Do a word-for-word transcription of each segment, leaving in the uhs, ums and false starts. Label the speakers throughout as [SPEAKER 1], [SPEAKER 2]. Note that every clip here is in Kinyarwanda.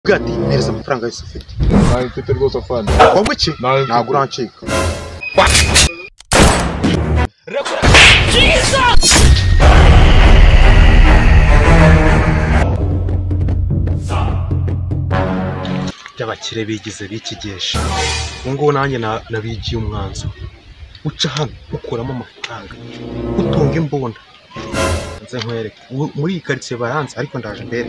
[SPEAKER 1] Gati neza amafaranga yose ufite.
[SPEAKER 2] Nawe mfite rwose afande.
[SPEAKER 1] Wowe iki? Ntabwo urancika. By'abakire bigize bikigesha. Ubu ngubu nanjye nabigiye umwanzo. Uca hano ukuramo amafaranga. Utunga imbunda. Nze nkwereke. Muri iyi quartier baranze ariko ndaje mbere.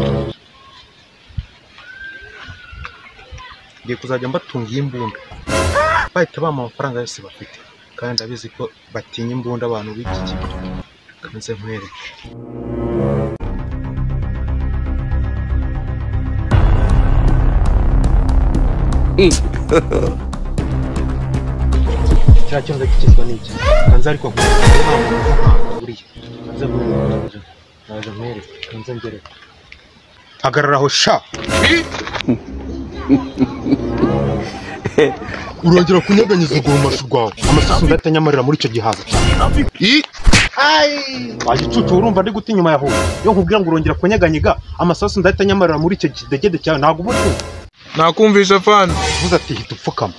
[SPEAKER 1] Ngiye kuzajya mbatungiye imbunda bahita bampa amafaranga yose bafite kandi abizi ko batinya imbunda abantu b'iki gihe kanze nkwereke cya cyondo kigizwe n'iki kanze ariko buriya kanze nkwereke naje nkwereke kanze ngereke hagarara aho sha urongera kunyeganyeza ugo mashu rwawe amasasu ndatanyamarira muri icyo gihaza i ai wagicucu urumva ndi guta inyuma yaho yo nkubwira ngo urongera kunyeganyega amasasu ndatanyamarira muri icyo kidegede cyawe ntago ubutu
[SPEAKER 2] nakumvisha fani
[SPEAKER 1] uvuze ati hita upfukama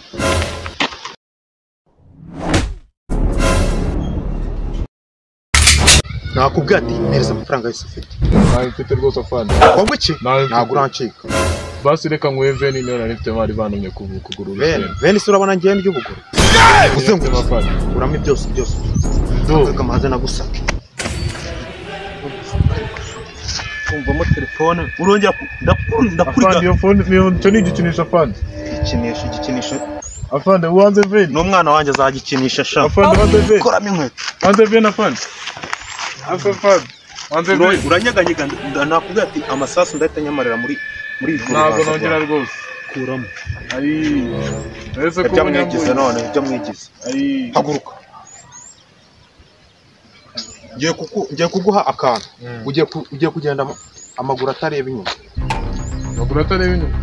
[SPEAKER 1] nakubwira ati neza amafaranga yose ufite
[SPEAKER 2] nawe mfite rwose afande.
[SPEAKER 1] Wowe iki? Ntabwo urancika.
[SPEAKER 2] Basi reka nguhe veni niyo narifite bari bantumye kugura urusenda.
[SPEAKER 1] Veni se urabona ngiye ry'ubuguru. Uze ngo afande. Urame byose byose. Do kamaze nagusaka. Umva telefone urongera ndakunda kuri.
[SPEAKER 2] Afande iyo phone niyo ntoni gikinisha afande.
[SPEAKER 1] Ikinisha igikinisha.
[SPEAKER 2] Afande wanze veni.
[SPEAKER 1] No mwana wanjye azagikinisha sha.
[SPEAKER 2] Afande wanze veni.
[SPEAKER 1] Koramo inkweto.
[SPEAKER 2] Wanze veni afande. Afande. Wanze veni.
[SPEAKER 1] Uranyeganyega nakubwira ati amasasu ndatanyamarira muri muri ivuriro.
[SPEAKER 2] Ntabwo nongera rwose.
[SPEAKER 1] Kuramo.
[SPEAKER 2] Ari. Ese ko
[SPEAKER 1] mwigize none ibyo mwigize.
[SPEAKER 2] Ari.
[SPEAKER 1] Haguruka. Ngiye kuku ngiye kuguha akantu. Ugiye ugiye kugenda amaguru atareba inyuma.
[SPEAKER 2] Amaguru atareba inyuma.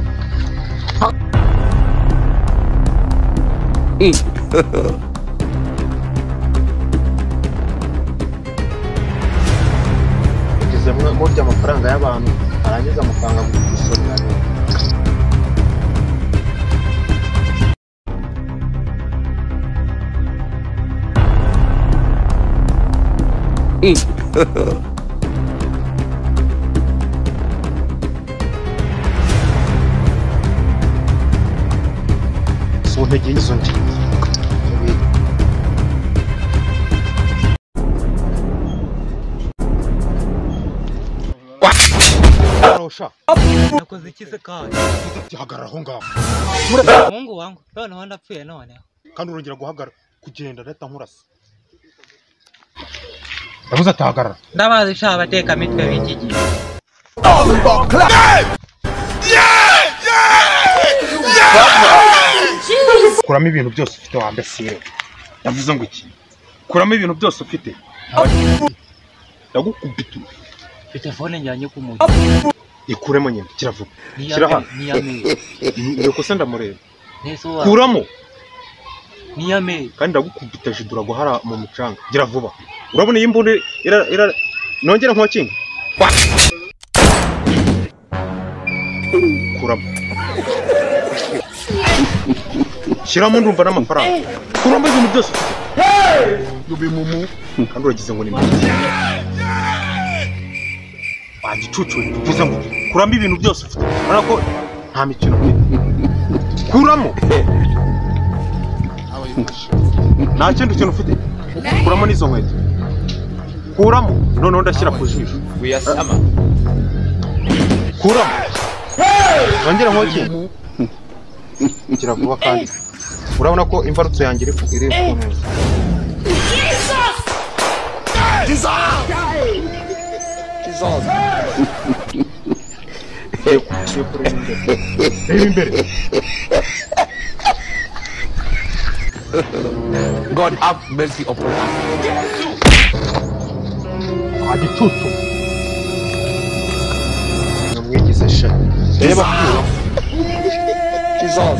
[SPEAKER 2] Ugeze mu bya amafaranga y'abantu arangiza amafaranga gusorera. So ntege izo ndi. Arosha.
[SPEAKER 3] Nakoze ikize kandi.
[SPEAKER 1] Hagarara aho ngaho.
[SPEAKER 3] Mungu wangu, none wanda pfuye none.
[SPEAKER 1] Kandi urongera guhagara kugenda leta nkurasa. Ndabuza atahagarara.
[SPEAKER 3] Ndabazi sha abateka mitwe b'iki gihe.
[SPEAKER 1] Kuramo ibintu byose ufite wambesire. Ndavuze ngo iki? Kuramo ibintu byose ufite. Ndagukubita.
[SPEAKER 3] Telefone njyanye ku muntu.
[SPEAKER 1] Ikuremo nyine kiravuga. Kiraha.
[SPEAKER 3] Niyame.
[SPEAKER 1] Iyo kosa ndamureba.
[SPEAKER 3] Neso wa.
[SPEAKER 1] Kuramo.
[SPEAKER 3] Niyame.
[SPEAKER 1] Kandi ndagukubita jidura guhara mu mucanga. Gira vuba. Urabona iyi mbunde ira ira nongera nkwakinga. Kuramo. Shiramo ndumva n'amafaranga. Kuramo ibintu byose. Yobe mumu. Kandi uragize ngo ni mbi. Bagicucu bivuze ngo kuramo ibintu byose ufite. Ariko nta mikino ufite. Kuramo. Nta kindi kintu ufite. Kuramo n'izo nkweto. Kuramo none ndashyira ku jisho.
[SPEAKER 3] Uyasama.
[SPEAKER 1] Kuramo. Nongera nkoki. Kira vuba kandi. Urabona ko imbarutso yanjye iri ku iri ku neza. Jesus! Jesus!
[SPEAKER 4] God have mercy upon us.
[SPEAKER 1] Agicucu. Namwigize sha. Reba kura. Jesus.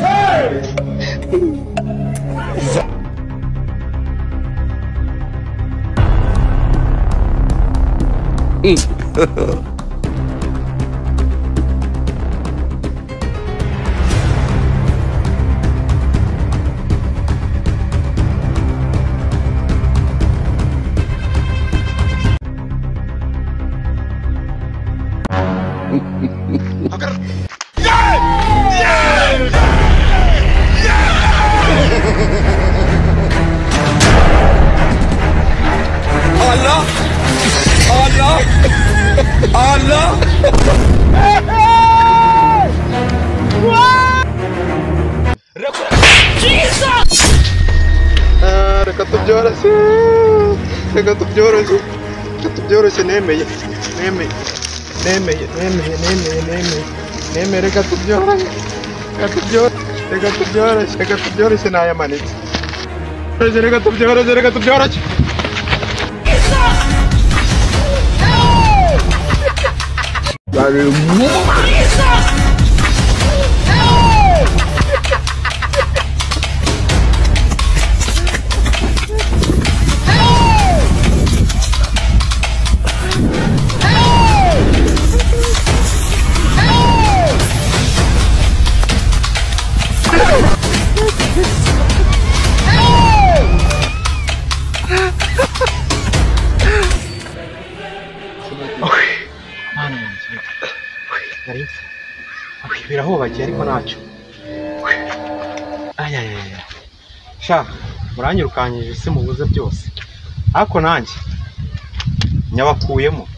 [SPEAKER 4] Allah! Allah! Allah!
[SPEAKER 2] Ah, reka tubyoroshye reka tubyoroshye reka tubyoroshye nemeye nemeye nemeye nemeye nemeye nemeye nemeye reka tubyoroshye reka tubyoroshye reka tubyoroshye reka tubyoroshye nayamanitse reka tubyoroshye reka tubyoroshye birahobagiye ariko ntacyo ayayaya sha muranyirukanyije se mubuze byose ariko nanjye nyabakuyemo